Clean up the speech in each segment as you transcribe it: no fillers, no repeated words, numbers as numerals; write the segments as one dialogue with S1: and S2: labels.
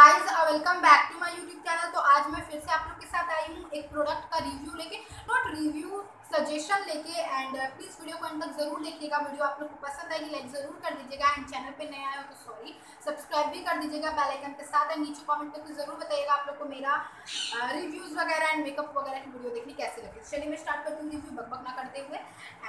S1: Guys welcome back to my YouTube channel. तो आज मैं फिर से आप लोग के साथ आई हूँ एक प्रोडक्ट का रिव्यू लेके, नॉट रिव्यू, सजेशन लेके। एंड प्लीज वीडियो को अंत तक जरूर देखिएगा। वीडियो आप लोग को पसंद आएगी लाइक जरूर कर दीजिएगा। एंड चैनल पे नया आए हो तो सॉरी, सब्सक्राइब भी कर दीजिएगा बेल आइकन के साथ। एंड नीचे कमेंट करके जरूर बताइएगा आप लोग को मेरा रिव्यूज वगैरह एंड मेकअप वगैरह की वीडियो देखनी कैसे लगी। चलिए मैं स्टार्ट करती हूँ रिव्यू बकबक ना करते हुए।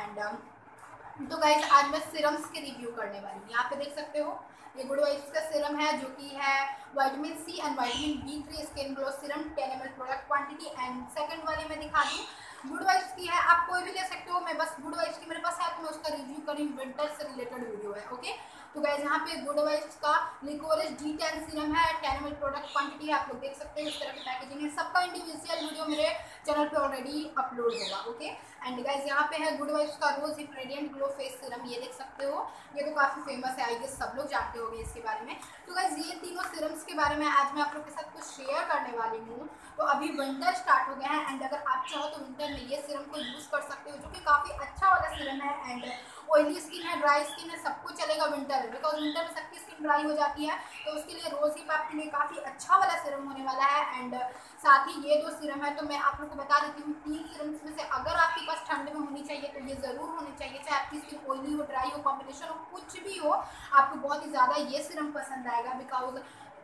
S1: एंड तो गाइस आज मैं सिरम्स के रिव्यू करने वाली हूँ। यहाँ पे देख सकते हो ये गुड वाइब्स का सिरम है जो कि है vitamin C and vitamin B3 skin glow serum 10 ml product quantity. And second वाले मैं दिखा दूँ गुड वाइब्स की है, आप कोई भी ले सकते हो। मैं बस गुड वाइब्स की मेरे पास है तो मैं उसका रिव्यू करी, विंटर से रिलेटेड वीडियो है। ओके तो गाइस यहाँ पे गुड वाइब्स का लिकोरिस D10 सीरम है, 10 ml प्रोडक्ट क्वांटिटी है, आप लोग देख सकते हो इस तरह की पैकेजिंग है। सबका इंडिविजुअल वीडियो मेरे चैनल पे ऑलरेडी अपलोड होगा। ओके एंड गाइस यहाँ पे है गुड वाइब्स का rose hip radiant glow face serum, ये देख सकते हो, ये तो काफी फेमस है, आई गेस सब लोग जानते होंगे इसके बारे में। तो गाइस ये तीनों सीरम्स के बारे में आज मैं आप लोग के साथ कुछ शेयर करने वाली हूँ। तो अभी विंटर स्टार्ट हो गया है एंड अगर आप चाहो तो विंटर में ये सीरम को यूज कर सकते हो, जो कि काफी अच्छा वाला सीरम है। एंड ऑयली स्किन है, ड्राई स्किन है, सबको चलेगा विंटर में, बिकॉज विंटर में सबकी स्किन ड्राई हो जाती है। तो उसके लिए रोज हिप आपके लिए काफी अच्छा वाला सीरम होने वाला है। एंड साथ ही ये दो सीरम है तो मैं आप लोग को बता देती हूँ, तीन सीरम्स में से अगर आपके पास ठंड में होनी चाहिए तो ये जरूर होनी चाहिए, चाहे आपकी स्किन ऑयली हो, ड्राई हो, कॉम्बिनेशन हो, कुछ भी हो, आपको बहुत ही ज्यादा ये सीरम पसंद आएगा। बिकॉज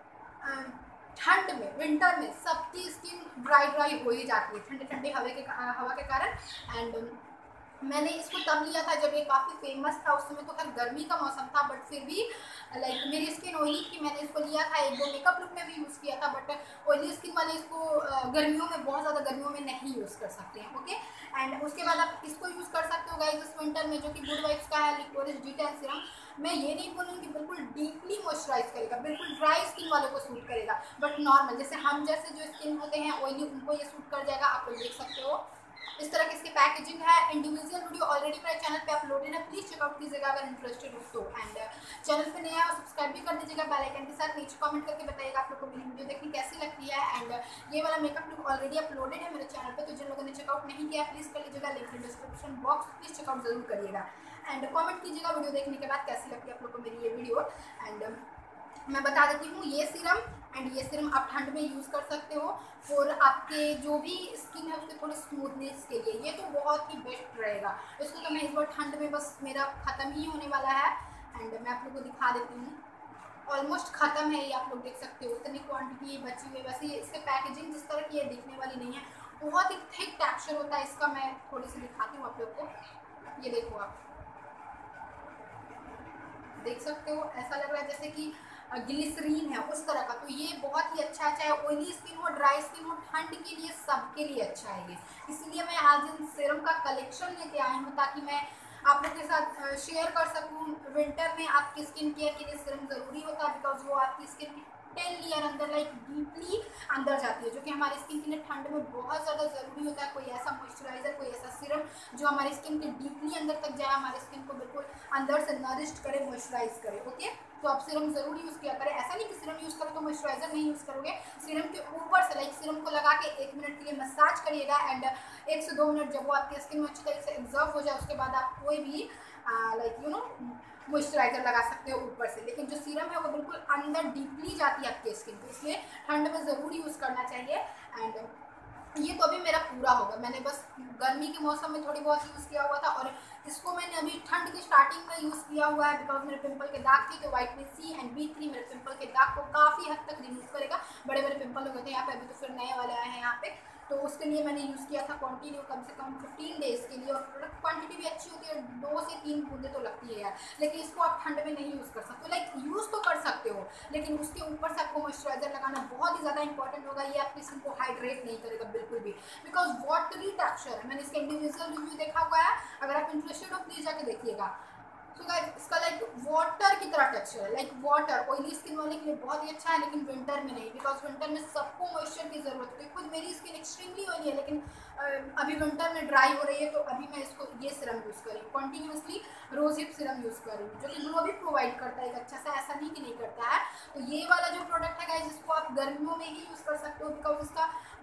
S1: ठंड में, विंटर में सबकी स्किन ड्राई ड्राई हो ही जाती है ठंडे ठंडे हवा के कारण। एंड मैंने इसको तब लिया था जब ये काफ़ी फेमस था, उस समय तो खैर गर्मी का मौसम था, बट फिर भी लाइक मेरी स्किन ऑयली थी, मैंने इसको लिया था, एक दो मेकअप लुक में भी यूज़ किया था। बट ऑयली स्किन वाले इसको गर्मियों में, बहुत ज़्यादा गर्मियों में नहीं यूज़ कर सकते हैं। ओके एंड उसके बाद आप इसको यूज़ कर सकते हो गाइस इस विंटर में, जो कि गुड वाइब्स का है लिकोरिस D10 सीरम। मैं ये नहीं बोलूँगी कि बिल्कुल डीपली मॉइस्चराइज करेगा, बिल्कुल ड्राई स्किन वालों को सूट करेगा, बट नॉर्मल जैसे हम जैसे जो स्किन होते हैं ऑयली, उनको ये सूट कर जाएगा। आप लोग देख सकते हो इस तरह की इसकी पैकेजिंग है। इंडिविजुअल वीडियो ऑलरेडी मेरे चैनल पे अपलोडेड है, प्लीज चेकआउट कीजिएगा अगर इंटरेस्टेड हो तो। एंड चैनल पे नया हो सब्सक्राइब भी कर दीजिएगा बेल आइकन के साथ। नीचे कमेंट करके बताइएगा आप लोग को मेरी वीडियो देखनी कैसी लगती है। एंड ये वाला मेकअप लुक ऑलरेडी अपलोडेड है मेरे चैनल पे, तो जिन लोगों ने चेकआउट नहीं किया प्लीज कर लीजिएगा, link description box, please check out जरूर करिएगा। एंड कॉमेंट कीजिएगा वीडियो देखने के बाद कैसी लगती है आप लोग को मेरी ये वीडियो। एंड मैं बता देती हूँ ये सीरम एंड ये सीरम आप ठंड में यूज़ कर सकते हो और आपके जो भी स्किन है उसके थोड़ी स्मूथनेस के लिए ये तो बहुत ही बेस्ट रहेगा। इसको तो मैं इस बार ठंड में बस मेरा ख़त्म ही होने वाला है। एंड मैं आप लोग को दिखा देती हूँ, ऑलमोस्ट ख़त्म है ये, आप लोग देख सकते हो इतनी क्वांटिटी बची हुई है। वैसे इसके पैकेजिंग जिस तरह की ये दिखने वाली नहीं है, बहुत ही थिक टेक्सचर होता है इसका। मैं थोड़ी सी दिखाती हूँ आप लोग को, ये देखो आप देख सकते हो, ऐसा लग रहा है जैसे कि ग्लिसरीन है उस तरह का। तो ये बहुत ही अच्छा है, चाहे ऑयली स्किन हो, ड्राई स्किन हो, ठंड के लिए सबके लिए अच्छा है ये। इसलिए मैं आज इन सीरम का कलेक्शन लेके आई हूँ ताकि मैं आप लोग के साथ शेयर कर सकूँ। विंटर में आपकी स्किन केयर के लिए सीरम ज़रूरी होता है, बिकॉज वो आपकी स्किन की 10 लेयर अंदर लाइक डीपली अंदर जाती है, जो कि हमारी स्किन के लिए ठंड में बहुत ज़्यादा ज़रूरी होता है। कोई ऐसा मॉइस्चराइजर, कोई ऐसा सीरम जो हमारी स्किन के डीपली अंदर तक जाए, हमारी स्किन को बिल्कुल अंदर से नरिश्ड करे, मॉइस्चराइज करे। ओके तो आप सीरम जरूर यूज़ किया करें, ऐसा नहीं कि सीरम यूज़ करो तो मॉइस्चराइजर नहीं यूज़ करोगे। सीरम के ऊपर से लाइक सीरम को लगा के 1 मिनट के लिए मसाज करिएगा। एंड 1 से 2 मिनट जब वो आपकी स्किन में अच्छी तरीके से एब्जॉर्ब हो जाए उसके बाद आप कोई भी लाइक यू नो मॉइस्चराइजर लगा सकते हो ऊपर से। लेकिन जो सीरम है वो बिल्कुल अंदर डीपली जाती है आपकी स्किन पे, इसलिए ठंड में ज़रूर यूज़ करना चाहिए। एंड ये तो अभी मेरा पूरा होगा, मैंने बस गर्मी के मौसम में थोड़ी बहुत यूज़ किया हुआ था और इसको मैंने अभी ठंड की स्टार्टिंग में यूज़ किया हुआ है। बिकॉज मेरे पिंपल के दाग थे तो विटामिन सी एंड B3 मेरे पिंपल के दाग को काफ़ी हद तक रिमूव करेगा। बड़े बड़े पिंपल हो गए थे यहाँ पे, अभी तो फिर नए वाले आए हैं यहाँ पे, तो उसके लिए मैंने यूज़ किया था कंटिन्यू कम से कम 15 डेज़ के लिए। और प्रोडक्ट क्वांटिटी भी अच्छी होती है, 2 से 3 बूंदे तो लगती है यार। लेकिन इसको आप ठंड में नहीं यूज़ कर सकते, लाइक यूज़ तो कर सकते हो लेकिन उसके ऊपर से आपको मॉइस्चराइजर लगाना बहुत ही ज़्यादा इंपॉर्टेंट होगा। ये आपकी स्किन को हाइड्रेट नहीं करेगा बिल्कुल भी, बिकॉज वाटरी टेक्सचर है। मैंने इसका इंडिविजुअल रिव्यू देखा हुआ है, अगर आप इंटरेस्टेड हो प्लीज जाके देखिएगा। सो गाइस इसका लाइक वाटर की तरह टेक्सचर है, लाइक वाटर। ऑयली स्किन वाले के लिए बहुत ही अच्छा है लेकिन विंटर में नहीं, बिकॉज विंटर में सबको मॉइस्चर की जरूरत होती है। खुद मेरी स्किन एक्सट्रीमली ऑयली है लेकिन अभी विंटर में ड्राई हो रही है, तो अभी मैं इसको ये सीरम यूज़ कर रही हूँ, continuously rose hip serum use कर रही हूँ, जो कि ग्लो भी प्रोवाइड करता है एक अच्छा सा, ऐसा नहीं कि नहीं करता है। तो ये वाला जो प्रोडक्ट है गाइस इसको आप गर्मियों में ही यूज़ कर सकते हो, बिकॉज इसका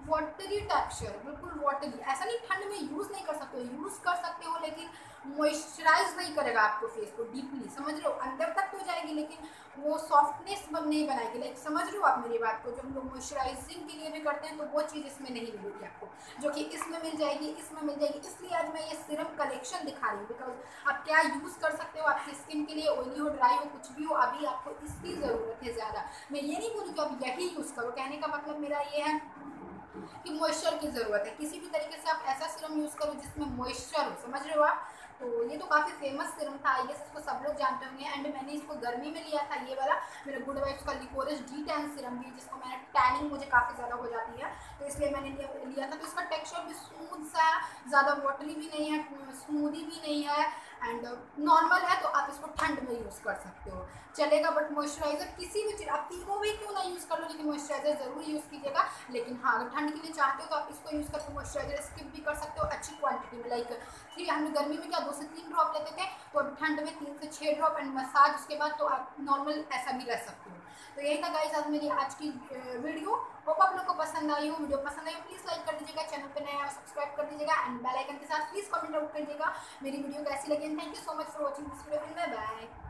S1: वाटरी टेक्सचर, बिल्कुल वाटरी। ऐसा नहीं ठंड में यूज़ नहीं कर सकते हो, यूज़ कर सकते हो लेकिन मॉइस्चराइज नहीं करेगा आपको फेस को डीपली, समझ रहे हो, अंदर तक तो जाएगी लेकिन वो सॉफ्टनेस नहीं बनाएगी। लाइक समझ रहे हो आप मेरी बात को, जो हम लोग मॉइस्चराइजिंग के लिए भी करते हैं तो वो चीज़ इसमें नहीं मिलेगी आपको, जो कि इसमें मिल जाएगी, इसमें मिल जाएगी। इसलिए आज मैं ये सीरम कलेक्शन दिखा रही हूँ, बिकॉज आप क्या यूज़ कर सकते हो आपकी स्किन के लिए, ऑयली हो, ड्राई हो, कुछ भी हो, अभी आपको इसकी ज़रूरत है ज़्यादा। मैं ये नहीं बोलूँ कि आप यही यूज़ करो, कहने का मतलब मेरा ये है कि मॉइस्चर की ज़रूरत है, किसी भी तरीके से आप ऐसा सीरम यूज़ करो जिसमें मॉइस्चर हो, समझ रहे हो आप। तो ये तो काफ़ी फेमस सीरम था, आई गेस इसको सब लोग जानते होंगे। एंड मैंने इसको गर्मी में लिया था, ये वाला मेरा गुड वाइब्स का लिकोरिस D10 सीरम भी, जिसको मैंने टैनिंग मुझे काफ़ी ज़्यादा हो जाती है तो इसलिए मैंने लिया था। तो इसका टेक्सचर भी स्मूथ सा, ज़्यादा वाटरी भी नहीं है, स्मूदी भी नहीं है, एंड नॉर्मल है। तो आप इसको ठंड में यूज़ कर सकते हो, चलेगा। बट मॉइस्चराइजर किसी भी चीज़, आप तीनों भी क्यों ना यूज़ कर लो लेकिन मॉइस्चराइजर ज़रूर यूज़ कीजिएगा। लेकिन हाँ, अगर ठंड के लिए चाहते हो तो आप इसको यूज़ करके मॉइस्चराइजर स्किप भी कर सकते हो अच्छी क्वांटिटी में। लाइक 3, हमने गर्मी में क्या 2 से 3 ड्रॉप लेते थे, तो अब ठंड में 3 से 6 ड्रॉप एंड मसाज उसके बाद, तो आप नॉर्मल ऐसा भी रह सकते हो। तो यही था गाइस आज मेरी आज की वीडियो। होप आप लोग को पसंद आई हो। वीडियो पसंद आई हो प्लीज़ लाइक कर दीजिएगा, चैनल पे नया सब्सक्राइब कर दीजिएगा एंड बेल आइकन के साथ प्लीज़ कमेंट आउट करिएगा मेरी वीडियो कैसी लगी। Thank you so much for watching this video and bye bye.